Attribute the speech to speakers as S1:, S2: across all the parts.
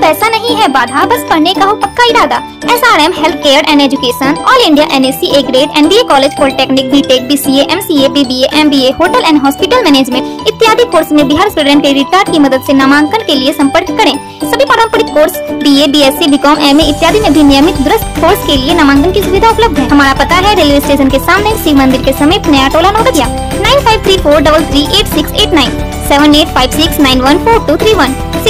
S1: पैसा नहीं है बाधा, बस पढ़ने का हो पक्का इरादा। SRM health care and education, all India NSC A grade, MBA college polytechnic, BTech, BCA, MCA, BBA, MBA, hotel and hospital management इत्यादि कोर्स में बिहार स्टूडेंट क्रेडिट कार्ड की मदद से नामांकन के लिए संपर्क करें। सभी पारंपरिक course BA, BSc, BCom, MA इत्यादि में भी नियमित दुरुस्त कोर्स के लिए नामांकन की सुविधा उपलब्ध है। हमारा पता है रेलवे स्टेशन के सामने, शिव मंदिर के समीप, नया टोला, नौगढ़िया। 9534338689, 7856914231,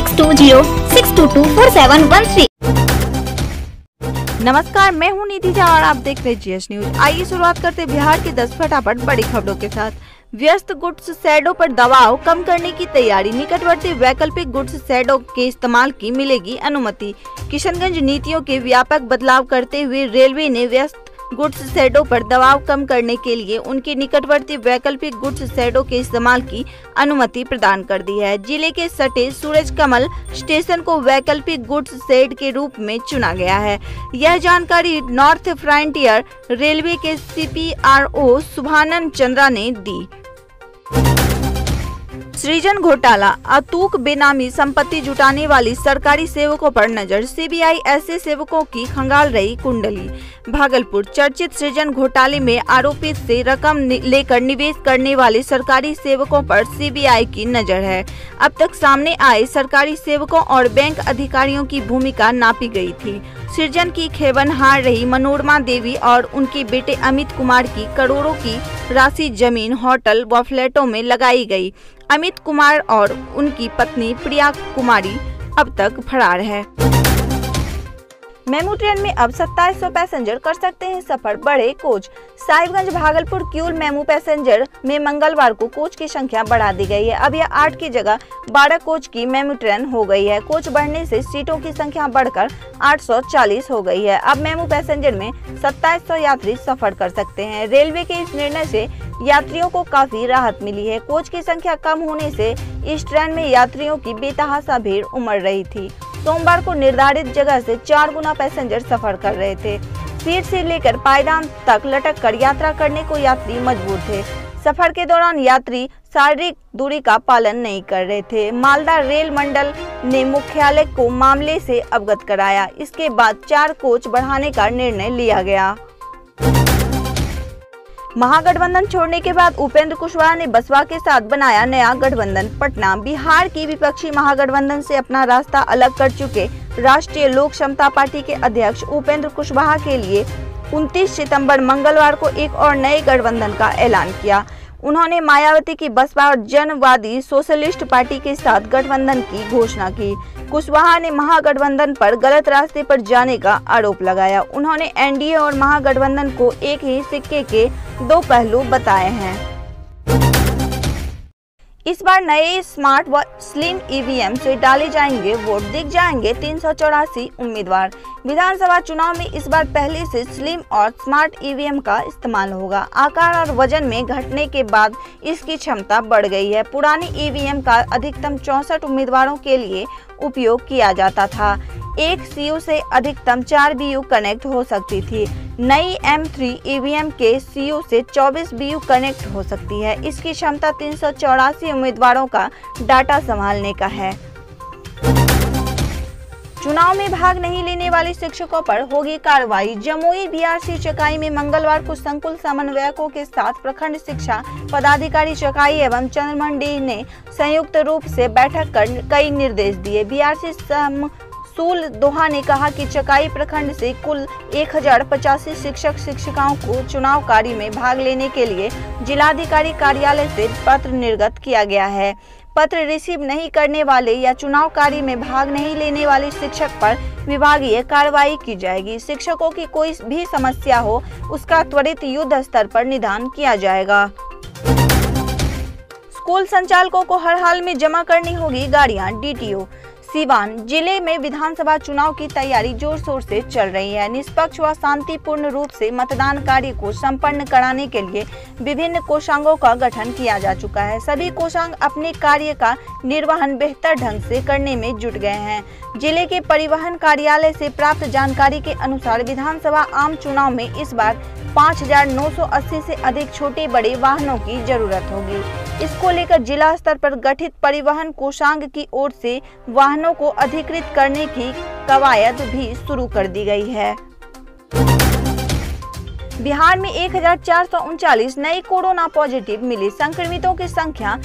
S1: 6206224713।
S2: नमस्कार, मैं हूं निधि झा और आप देख रहे हैं GS न्यूज। आइए शुरुआत करते हैं बिहार की 10 फटाफट बड़ी खबरों के साथ। व्यस्त गुड्स शैडो पर दबाव कम करने की तैयारी, निकटवर्ती वैकल्पिक गुड्स शैडो के इस्तेमाल की मिलेगी अनुमति। किशनगंज नीतियों के व्यापक बदलाव करते हुए रेलवे ने व्यस्त गुड्स शैडो पर दबाव कम करने के लिए उनके निकटवर्ती वैकल्पिक गुड्स शैडो के इस्तेमाल की अनुमति प्रदान कर दी है। जिले के सटे सूरज कमल स्टेशन को वैकल्पिक गुड्स शेड के रूप में चुना गया है। यह जानकारी नॉर्थ फ्रंटियर रेलवे के CPRO शुभानंद चंद्रा ने दी। सृजन घोटाला, अतूक बेनामी संपत्ति जुटाने वाली सरकारी सेवकों पर नजर, CBI ऐसे सेवकों की खंगाल रही कुंडली। भागलपुर, चर्चित सृजन घोटाले में आरोपित से रकम लेकर निवेश करने वाले सरकारी सेवकों पर CBI की नजर है। अब तक सामने आए सरकारी सेवकों और बैंक अधिकारियों की भूमिका नापी गई थी। सृजन की खेवन हार रही मनोरमा देवी और उनके बेटे अमित कुमार की करोड़ों की राशि जमीन, होटल व फ्लैटों में लगाई गई। अमित कुमार और उनकी पत्नी प्रिया कुमारी अब तक फरार है। मेमू ट्रेन में अब 2700 पैसेंजर कर सकते हैं सफर, बढ़े coach. Sahibganj Bhagalpur Kiul MEMU passenger में मंगलवार को कोच की संख्या बढ़ा दी गई है। अब यह 8 की जगह 12 कोच की मेमू ट्रेन हो गई है। कोच बढ़ने से सीटों की संख्या बढ़कर 840 हो गई है। अब मेमू पैसेंजर में 2700 यात्री सफर कर सकते हैं। रेलवे के इस निर्णय से यात्रियों को काफी राहत मिली है। कोच की संख्या कम होने से इस ट्रेन में यात्रियों की बेतहाशा भीड़ उमड़ रही थी। सोमवार को निर्धारित जगह से 4 गुना पैसेंजर सफर कर रहे थे। सीट से लेकर पायदान तक लटक कर यात्रा करने को यात्री मजबूर थे। सफर के दौरान यात्री शारीरिक दूरी का पालन नहीं कर रहे थे। मालदा रेल मंडल ने मुख्यालय को मामले से अवगत कराया। इसके बाद 4 कोच बढ़ाने का निर्णय लिया गया। महागठबंधन छोड़ने के बाद उपेंद्र कुशवाहा ने बसपा के साथ बनाया नया गठबंधन। पटना, बिहार की विपक्षी महागठबंधन से अपना रास्ता अलग कर चुके राष्ट्रीय लोक समता पार्टी के अध्यक्ष उपेंद्र कुशवाहा के लिए 29 सितंबर मंगलवार को एक और नए गठबंधन का ऐलान किया। उन्होंने मायावती की बसपा और जनवादी सोशलिस्ट पार्टी के साथ गठबंधन की घोषणा की। कुशवाहा ने महागठबंधन पर गलत रास्ते पर जाने का आरोप लगाया। उन्होंने NDA और महागठबंधन को एक ही सिक्के के 2 पहलू बताए हैं। इस बार नए स्मार्ट व स्लिम EVM से डाले जाएंगे वोट, दिख जाएंगे 384 उम्मीदवार। विधानसभा चुनाव में इस बार पहले से स्लिम और स्मार्ट EVM का इस्तेमाल होगा। आकार और वजन में घटने के बाद इसकी क्षमता बढ़ गई है। पुरानी EVM का अधिकतम 64 उम्मीदवारों के लिए उपयोग किया जाता था। एक CU से अधिकतम 4 BU कनेक्ट हो सकती थी। नई M3 EVM के CU से 24 BU कनेक्ट हो सकती है। इसकी क्षमता 384 उम्मीदवारों का डाटा संभालने का है। चुनाव में भाग नहीं लेने वाले शिक्षकों पर होगी कार्रवाई। जमुई BRC चकाई में मंगलवार को संकुल समन्वयकों के साथ प्रखंड शिक्षा पदाधिकारी चकाई एवं चंद्रमंडी ने संयुक्त रूप से बैठक कर कई निर्देश दिए। BRC सूल दोहा ने कहा कि चकाई प्रखंड से कुल 1085 शिक्षक शिक्षिकाओं को चुनाव कार्य में भाग लेने के लिए जिलाधिकारी कार्यालय से पत्र निर्गत किया गया है। पत्र रिसीव नहीं करने वाले या चुनाव कार्य में भाग नहीं लेने वाले शिक्षक पर विभागीय कार्रवाई की जाएगी। शिक्षकों की कोई भी समस्या हो उसका त्वरित युद्ध स्तर पर निदान किया जाएगा। स्कूल संचालकों को हर हाल में जमा करनी होगी गाड़ियां, DTO। सीवान जिले में विधानसभा चुनाव की तैयारी जोर शोर से चल रही है। निष्पक्ष व शांतिपूर्ण रूप से मतदान कार्य को संपन्न कराने के लिए विभिन्न कोषांगों का गठन किया जा चुका है। सभी कोषांग अपने कार्य का निर्वहन बेहतर ढंग से करने में जुट गए हैं। जिले के परिवहन कार्यालय से प्राप्त जानकारी के अनुसार विधानसभा आम चुनाव में इस बार 5,980 से अधिक छोटे बड़े वाहनों की जरूरत होगी। इसको लेकर जिला स्तर पर गठित परिवहन कोषांग की ओर से वाहनों को अधिकृत करने की कवायद भी शुरू कर दी गई है। बिहार में 1,439 नए कोरोना पॉजिटिव मिले। संक्रमितों की संख्या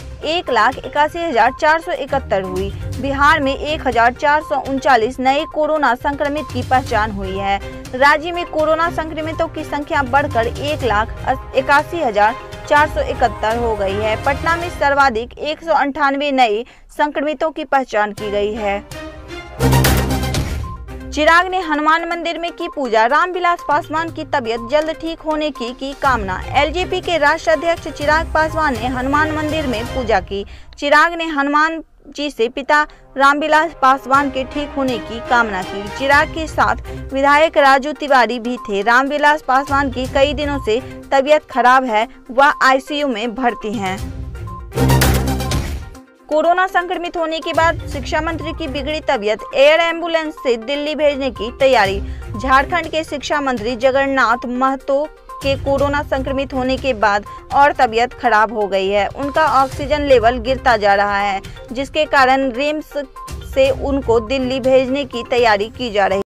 S2: 1,81,471 हुई। बिहार में 1,439 नए कोरोना संक्रमित की पहचान हुई है। राज्य में कोरोना संक्रमितों की संख्या बढ़कर 1,81,471 हो गई है। पटना में सर्वाधिक 198 नए संक्रमितों की पहचान की गई है। चिराग ने हनुमान मंदिर में की पूजा। रामविलास पासवान की तबीयत जल्द ठीक होने की कामना। एलजेपी के राष्ट्रीय अध्यक्ष चिराग पासवान ने हनुमान मंदिर में पूजा की। चिराग ने हनुमान जी से पिता रामविलास पासवान के ठीक होने की कामना की। चिराग के साथ विधायक राजू तिवारी भी थे। रामविलास पासवान की कई दिनों से तबीयत खराब है, वह आईसीयू में भर्ती हैं। कोरोना संक्रमित होने के बाद शिक्षा मंत्री की बिगड़ी तबीयत, एयर एम्बुलेंस से दिल्ली भेजने की तैयारी। झारखंड के शिक्षा मंत्री जगन्नाथ महतो के कोरोना संक्रमित होने के बाद और तबीयत खराब हो गई है। उनका ऑक्सीजन लेवल गिरता जा रहा है, जिसके कारण रिम्स से उनको दिल्ली भेजने की तैयारी की जा रही है।